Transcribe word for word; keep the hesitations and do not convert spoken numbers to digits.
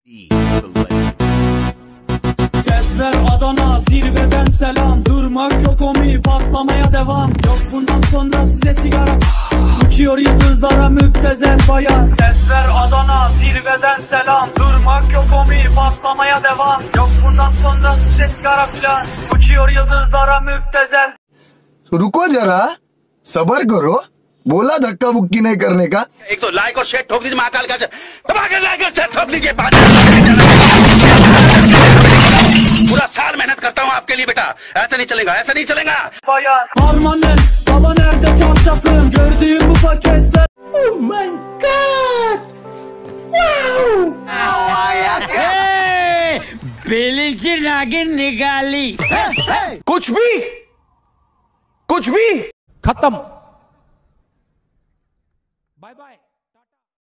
Ses ver Adana, zirveden selam. Durmak yok omi, patlamaya devam. Yok bundan sonra size sigara. Uçuyor yıldızlara müptezel bayan. Ses ver Adana, zirveden selam. Durmak yok omi, patlamaya devam. Yok bundan sonra size sigara filan. Uçuyor yıldızlara müptezel. रुको जरा, सबर करो। बोला धक्का बुक्की नहीं करने का। एक तो लाइक और शेयर ठोक दीजिए महाकाल का लाइक और शेयर ठोक दीजिए। पूरा साल मेहनत करता हूँ आपके लिए बेटा, ऐसा नहीं चलेगा, ऐसा नहीं चलेगा। Harmanın, baba nerede çarşafım? Gördüğüm bu paketler. Oh my God! Wow! बेली नागिन निकाली। कुछ भी कुछ भी खत्म। Bye bye.